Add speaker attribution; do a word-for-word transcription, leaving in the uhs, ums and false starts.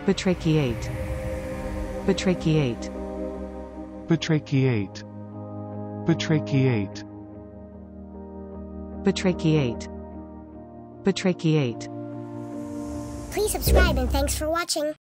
Speaker 1: batrachiate, batrachiate,
Speaker 2: batrachiate, batrachiate,
Speaker 1: batrachiate, batrachiate.
Speaker 3: Please subscribe and thanks for watching.